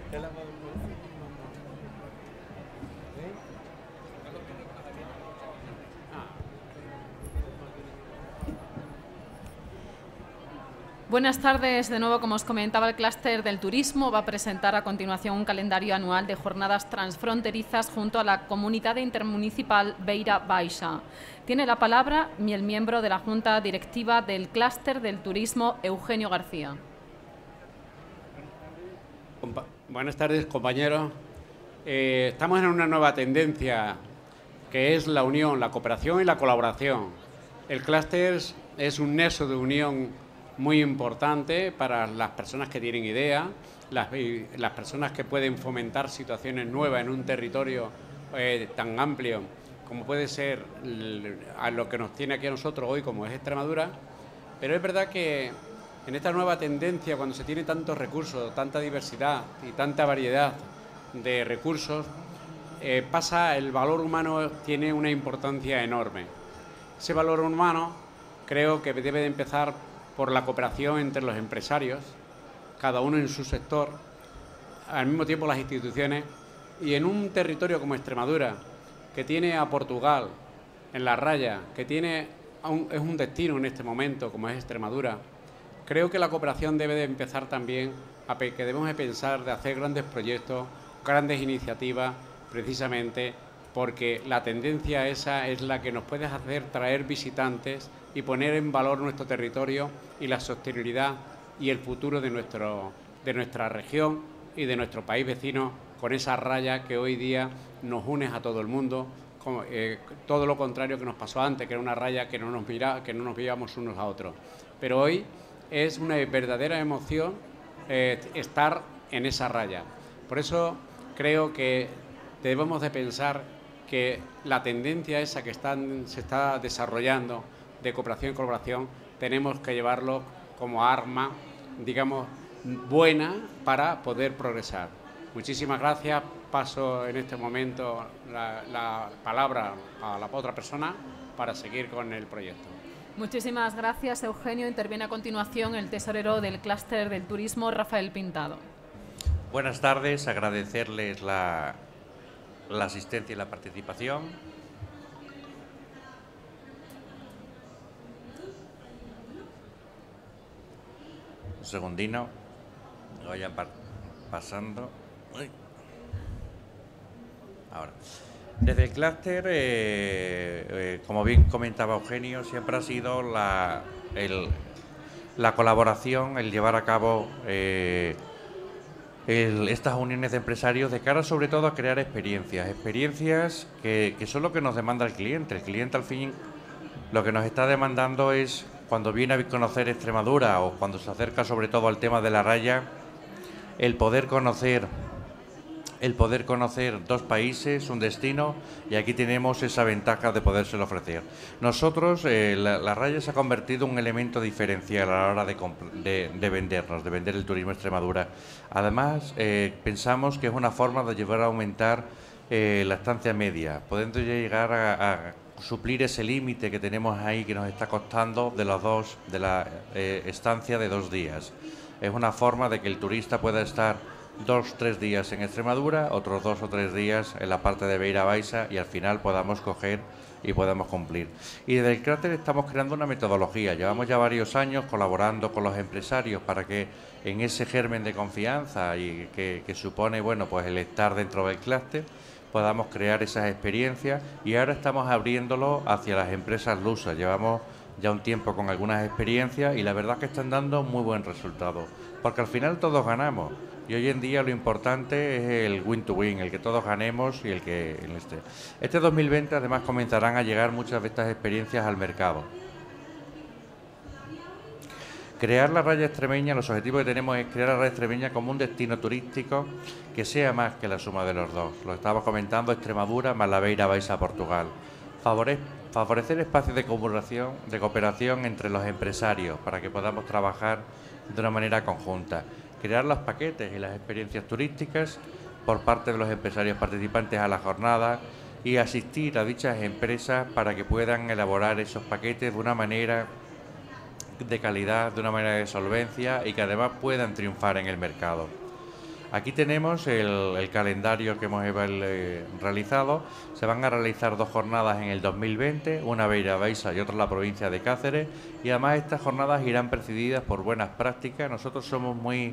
Buenas tardes. De nuevo, como os comentaba, el clúster del turismo va a presentar a continuación un calendario anual de jornadas transfronterizas junto a la Comunidad Intermunicipal Beira Baixa. Tiene la palabra el miembro de la Junta Directiva del clúster del turismo, Eugenio García. Buenas tardes, compañeros. Estamos en una nueva tendencia que es la unión, la cooperación y la colaboración. El clúster es un nexo de unión muy importante para las personas que tienen ideas, las personas que pueden fomentar situaciones nuevas en un territorio tan amplio como puede ser a lo que nos tiene aquí a nosotros hoy, como es Extremadura. Pero es verdad que en esta nueva tendencia, cuando se tiene tantos recursos, tanta diversidad y tanta variedad de recursos, el valor humano tiene una importancia enorme. Ese valor humano creo que debe de empezar por la cooperación entre los empresarios, cada uno en su sector, al mismo tiempo las instituciones, y en un territorio como Extremadura, que tiene a Portugal en la raya, que es un destino en este momento como es Extremadura, creo que la cooperación debe de empezar también que debemos de pensar de hacer grandes proyectos, grandes iniciativas, precisamente porque la tendencia esa es la que nos puede hacer traer visitantes y poner en valor nuestro territorio y la sostenibilidad y el futuro de nuestra región y de nuestro país vecino, con esa raya que hoy día nos une a todo el mundo, todo lo contrario que nos pasó antes, que era una raya que no nos veíamos unos a otros. Pero hoy es una verdadera emoción estar en esa raya. Por eso creo que debemos de pensar que la tendencia esa que se está desarrollando de cooperación y colaboración, tenemos que llevarlo como arma, digamos, buena para poder progresar. Muchísimas gracias. Paso en este momento la palabra a la otra persona para seguir con el proyecto. Muchísimas gracias, Eugenio. Interviene a continuación el tesorero del clúster del turismo, Rafael Pintado. Buenas tardes. Agradecerles la asistencia y la participación. Un segundino, lo vayan pasando. Uy. Ahora, desde el clúster, como bien comentaba Eugenio, siempre ha sido la colaboración, el llevar a cabo estas uniones de empresarios de cara sobre todo a crear experiencias que son lo que nos demanda el cliente. El cliente al fin lo que nos está demandando es, cuando viene a conocer Extremadura o cuando se acerca sobre todo al tema de la raya, el poder conocer dos países, un destino, y aquí tenemos esa ventaja de podérselo ofrecer. Nosotros, la raya se ha convertido en un elemento diferencial a la hora de vender el turismo Extremadura. Además, pensamos que es una forma de llevar a aumentar la estancia media, pudiendo llegar a suplir ese límite que tenemos ahí que nos está costando de la estancia de 2 días. Es una forma de que el turista pueda estar 2 o 3 días en Extremadura, otros 2 o 3 días en la parte de Beira Baixa y al final podamos coger y podamos cumplir. Y desde el clúster estamos creando una metodología. Llevamos ya varios años colaborando con los empresarios para que en ese germen de confianza y que supone, bueno, pues el estar dentro del clúster, podamos crear esas experiencias, y ahora estamos abriéndolo hacia las empresas lusas. Llevamos ya un tiempo con algunas experiencias y la verdad es que están dando muy buen resultado, porque al final todos ganamos. Y hoy en día lo importante es el win to win, el que todos ganemos y el que Este 2020 además comenzarán a llegar muchas de estas experiencias al mercado. Crear la raya extremeña, los objetivos que tenemos es crear la raya extremeña como un destino turístico que sea más que la suma de los dos. Lo estábamos comentando, Extremadura más la Beira Baixa, Portugal. Favorecer espacios de cooperación entre los empresarios para que podamos trabajar de una manera conjunta. Crear los paquetes y las experiencias turísticas por parte de los empresarios participantes a la jornada y asistir a dichas empresas para que puedan elaborar esos paquetes de una manera de calidad, de una manera de solvencia y que además puedan triunfar en el mercado. Aquí tenemos el calendario que hemos realizado. Se van a realizar 2 jornadas en el 2020, una Beira Baixa y otra en la provincia de Cáceres, y además estas jornadas irán precedidas por buenas prácticas. Nosotros somos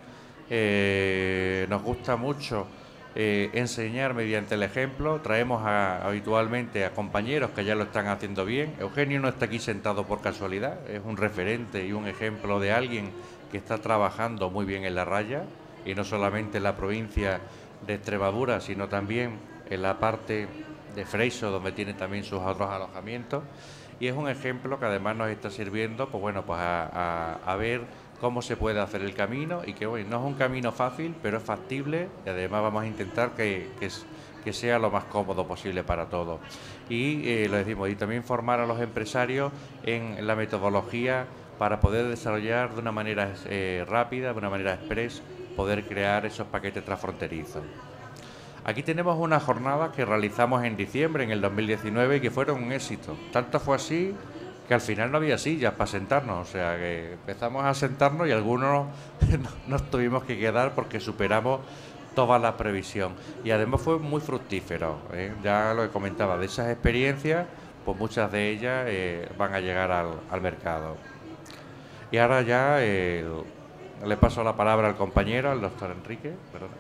nos gusta mucho enseñar mediante el ejemplo. Traemos habitualmente a compañeros que ya lo están haciendo bien. Eugenio no está aquí sentado por casualidad, es un referente y un ejemplo de alguien que está trabajando muy bien en la raya, y no solamente en la provincia de Extremadura, sino también en la parte de Freixo, donde tiene también sus otros alojamientos, y es un ejemplo que además nos está sirviendo pues bueno, pues a ver cómo se puede hacer el camino, y que bueno, no es un camino fácil, pero es factible, y además vamos a intentar que sea lo más cómodo posible para todos. Y lo decimos, y también formar a los empresarios en la metodología para poder desarrollar de una manera rápida, de una manera express, poder crear esos paquetes transfronterizos. Aquí tenemos unas jornadas que realizamos en diciembre, en el 2019, y que fueron un éxito. Tanto fue así que al final no había sillas para sentarnos, o sea que empezamos a sentarnos y algunos nos tuvimos que quedar porque superamos toda la previsión. Y además fue muy fructífero, ya lo que comentaba, de esas experiencias, pues muchas de ellas van a llegar al mercado. Y ahora ya le paso la palabra al compañero, al doctor Enrique. Perdón.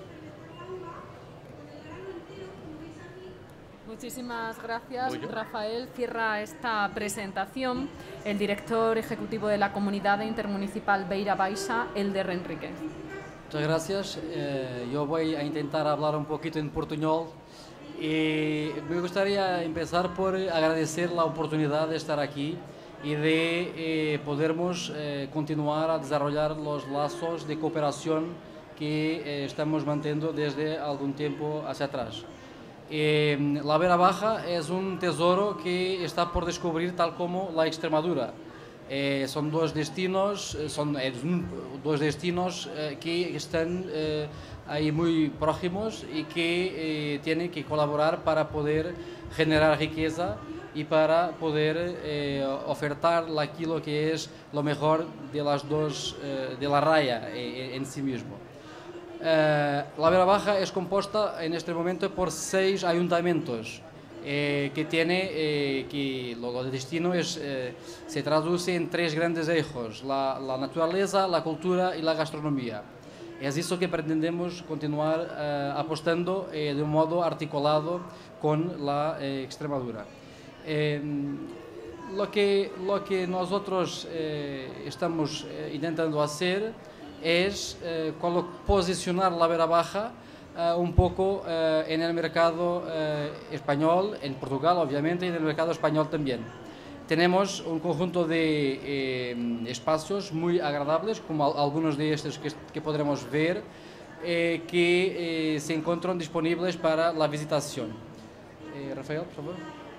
Muchísimas gracias, Rafael. Cierra esta presentación el director ejecutivo de la Comunidad Intermunicipal Beira Baixa, Elder Enrique. Muchas gracias. Yo voy a intentar hablar un poquito en portuñol y me gustaría empezar por agradecer la oportunidad de estar aquí y de podermos continuar a desarrollar los lazos de cooperación que estamos manteniendo desde algún tiempo hacia atrás. La Beira Baja es un tesoro que está por descubrir, tal como la Extremadura. Son dos destinos, que están ahí muy próximos y que tienen que colaborar para poder generar riqueza y para poder ofertar aquello que es lo mejor de las dos, de la raya en sí mismo. La Beira Baja es compuesta en este momento por 6 ayuntamientos que tiene, que lo de destino se traduce en 3 grandes ejes: la naturaleza, la cultura y la gastronomía. Es eso que pretendemos continuar apostando de un modo articulado con la Extremadura. Lo que nosotros estamos intentando hacer es posicionar la Beira Baja un poco en el mercado español, en Portugal obviamente, y en el mercado español también. Tenemos un conjunto de espacios muy agradables, como algunos de estos que podremos ver, que se encuentran disponibles para la visitación. Rafael, por favor.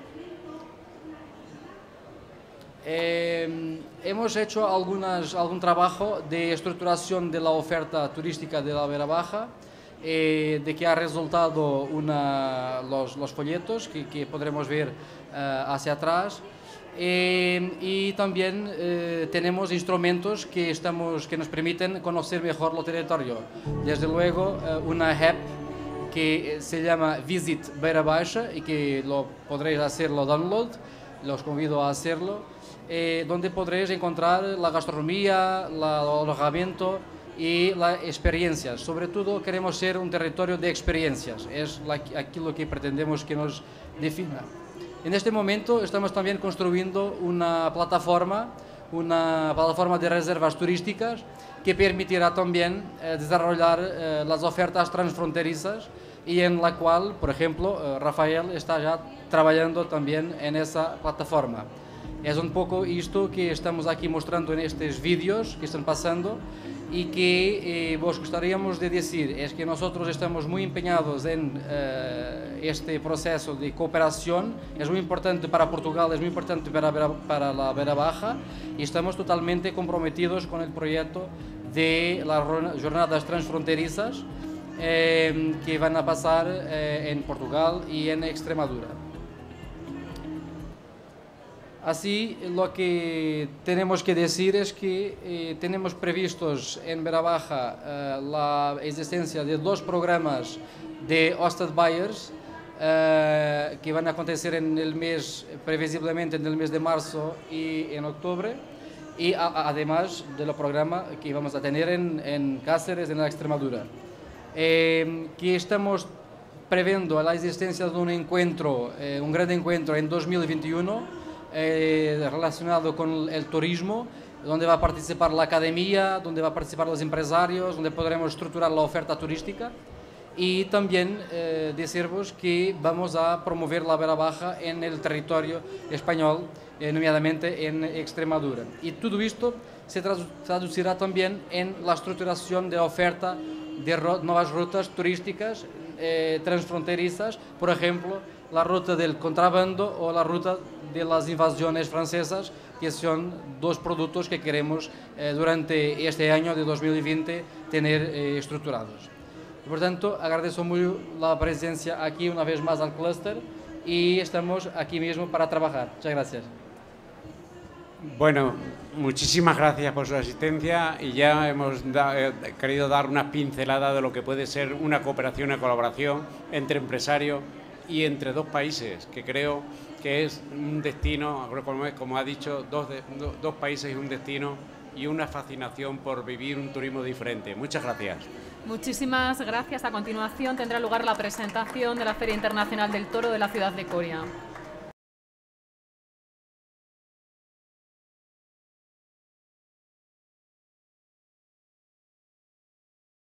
Hemos hecho algún trabajo de estructuración de la oferta turística de la Beira Baja, de que ha resultado los folletos que podremos ver hacia atrás, y también tenemos instrumentos que nos permiten conocer mejor el territorio. Desde luego una app que se llama Visit Beira Baixa y que podréis hacerlo download, los convido a hacerlo, donde podréis encontrar la gastronomía, el alojamiento y las experiencias. Sobre todo queremos ser un territorio de experiencias, es aquello que pretendemos que nos defina. En este momento estamos también construyendo una plataforma de reservas turísticas que permitirá también desarrollar las ofertas transfronterizas, y en la cual, por ejemplo, Rafael está ya trabajando también en esa plataforma. Es un poco esto que estamos aquí mostrando en estos vídeos que están pasando, y que vos gustaríamos de decir es que nosotros estamos muy empeñados en este proceso de cooperación. Es muy importante para Portugal, es muy importante para la Beira Baja, y estamos totalmente comprometidos con el proyecto de las jornadas transfronterizas que van a pasar en Portugal y en Extremadura. Así, lo que tenemos que decir es que tenemos previstos en Beira Baja la existencia de 2 programas de Hosted Buyers que van a acontecer en el mes, previsiblemente en el mes de marzo y en octubre, y además de los programas que vamos a tener en Cáceres, en la Extremadura. Que estamos previendo la existencia de un encuentro, un gran encuentro en 2021, relacionado con el turismo, donde va a participar la academia, donde va a participar los empresarios, donde podremos estructurar la oferta turística, y también deciros que vamos a promover la Beira Baja en el territorio español, nomeadamente en Extremadura. Y todo esto se traducirá también en la estructuración de oferta de nuevas rutas turísticas transfronterizas, por ejemplo, la ruta del contrabando o la ruta de las invasiones francesas, que son 2 productos que queremos durante este año de 2020 tener estructurados. Por tanto, agradezco mucho la presencia aquí una vez más al clúster y estamos aquí mismo para trabajar. Muchas gracias. Bueno, muchísimas gracias por su asistencia, y ya hemos querido dar una pincelada de lo que puede ser una cooperación y colaboración entre empresarios y entre 2 países, que creo que es un destino, como ha dicho, dos países y un destino y una fascinación por vivir un turismo diferente. Muchas gracias. Muchísimas gracias. A continuación tendrá lugar la presentación de la Feria Internacional del Toro de la ciudad de Coria.